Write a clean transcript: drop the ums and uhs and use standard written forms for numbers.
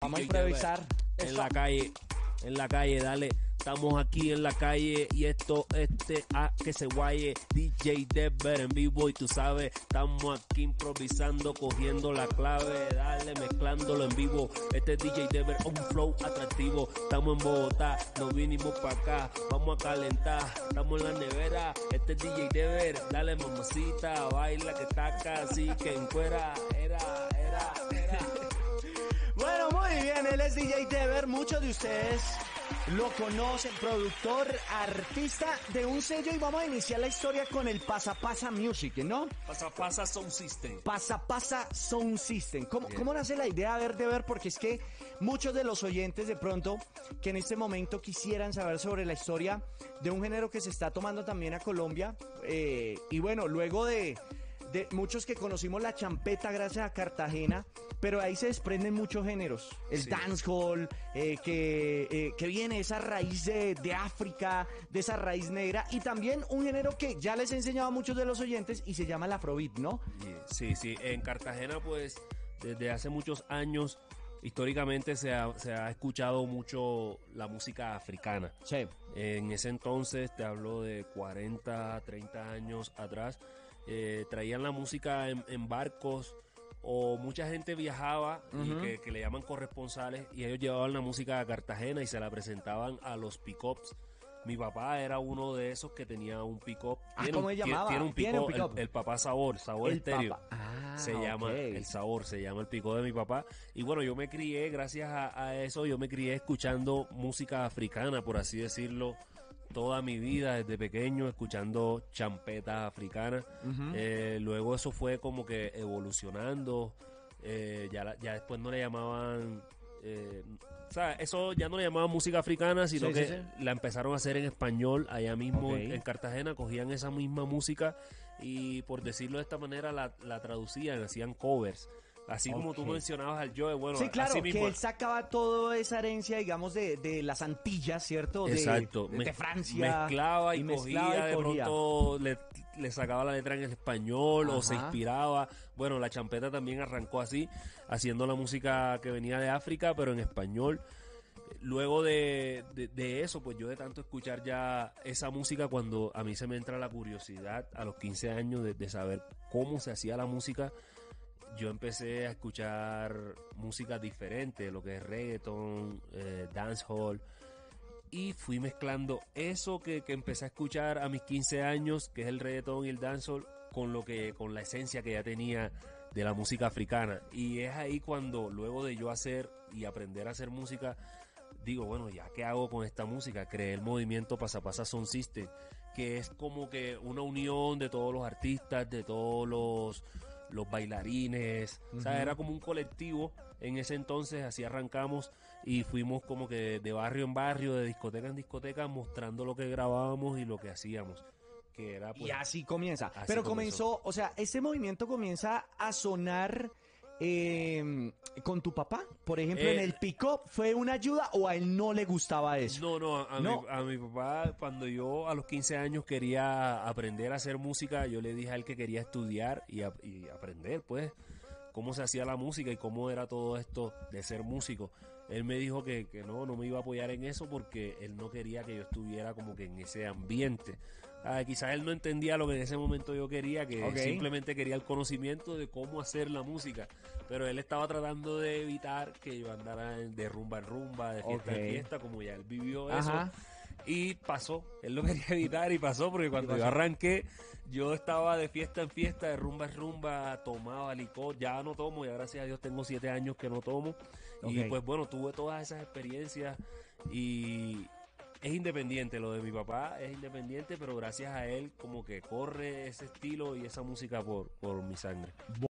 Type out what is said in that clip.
Vamos a DJ Dever, improvisar. en la calle, dale. Estamos aquí en la calle y esto, que se guaye. DJ Dever en vivo y tú sabes, estamos aquí improvisando, cogiendo la clave, dale, mezclándolo en vivo. Este es DJ Dever, un flow atractivo. Estamos en Bogotá, nos vinimos para acá, vamos a calentar, estamos en la nevera. Este es DJ Dever, dale mamacita, baila que taca, así que encuera, era. Bueno, muy bien, él es DJ Dever, muchos de ustedes lo conocen, productor, artista de un sello, y vamos a iniciar la historia con el Pasa Pasa Music, ¿no? Pasa Sound System. Pasa Pasa Sound System. ¿Cómo nace la idea de ver? Porque es que muchos de los oyentes de pronto que en este momento quisieran saber sobre la historia de un género que se está tomando también a Colombia, y bueno, luego de muchos que conocimos la champeta gracias a Cartagena, pero ahí se desprenden muchos géneros. El dancehall, que viene esa raíz de África, de esa raíz negra, y también un género que ya les he enseñado a muchos de los oyentes y se llama el Afrobeat, ¿no? Sí, en Cartagena pues desde hace muchos años históricamente se ha escuchado mucho la música africana. Sí. En ese entonces, te hablo de 40, 30 años atrás, traían la música en barcos, o mucha gente viajaba y que le llaman corresponsales, y ellos llevaban la música a Cartagena y se la presentaban a los pick-ups. Mi papá era uno de esos que tenía un pick-up. ¿Cómo se llamaba? Tiene un pick-up, el papá Sabor el Estéreo. Se llama el Sabor, se llama el pick-up de mi papá. Y bueno, yo me crié, gracias a eso, yo me crié escuchando música africana, por así decirlo, toda mi vida, desde pequeño, escuchando champeta africana. Luego eso fue como que evolucionando. Ya después no le llamaban... o sea, eso ya no le llamaban música africana, sino que la empezaron a hacer en español allá mismo en Cartagena. Cogían esa misma música y, por decirlo de esta manera, la traducían, hacían covers. Así como tú mencionabas al Joe, bueno, sí, claro, así mismo, que él sacaba toda esa herencia, digamos, de las Antillas, ¿cierto? Exacto. De Francia. Mezclaba y cogía, de pronto le sacaba la letra en el español. Ajá. O se inspiraba. Bueno, la champeta también arrancó así, haciendo la música que venía de África, pero en español. Luego de eso, pues yo de tanto escuchar ya esa música, cuando a mí se me entra la curiosidad a los 15 años de saber cómo se hacía la música, yo empecé a escuchar música diferente, lo que es reggaeton, dancehall, y fui mezclando eso que empecé a escuchar a mis 15 años, que es el reggaeton y el dancehall, con la esencia que ya tenía de la música africana. Y es ahí cuando, luego de yo hacer y aprender a hacer música, digo, bueno, ¿ya qué hago con esta música? Creé el movimiento Pasa Pasa Sound System, que es como que una unión de todos los artistas, de todos los bailarines. O sea, era como un colectivo en ese entonces. Así arrancamos y fuimos como que de barrio en barrio, de discoteca en discoteca, mostrando lo que grabábamos y lo que hacíamos, que era, pues, y así comienza. Así pero comenzó, o sea, este movimiento comienza a sonar con tu papá, por ejemplo, en el pick-up. ¿Fue una ayuda o a él no le gustaba eso? No, a mi papá, cuando yo a los 15 años quería aprender a hacer música, yo le dije a él que quería estudiar y aprender, pues, cómo se hacía la música y cómo era todo esto de ser músico. Él me dijo que no me iba a apoyar en eso, porque él no quería que yo estuviera como que en ese ambiente. Quizás él no entendía lo que en ese momento yo quería, que simplemente quería el conocimiento de cómo hacer la música, pero él estaba tratando de evitar que yo andara de rumba en rumba, de fiesta en fiesta, como ya él vivió eso. Y pasó, él lo quería evitar y pasó, porque cuando yo arranqué, yo estaba de fiesta en fiesta, de rumba en rumba, tomaba licor. Ya no tomo, ya gracias a Dios tengo 7 años que no tomo. Y pues bueno, tuve todas esas experiencias, y es independiente, lo de mi papá es independiente, pero gracias a él como que corre ese estilo y esa música por mi sangre.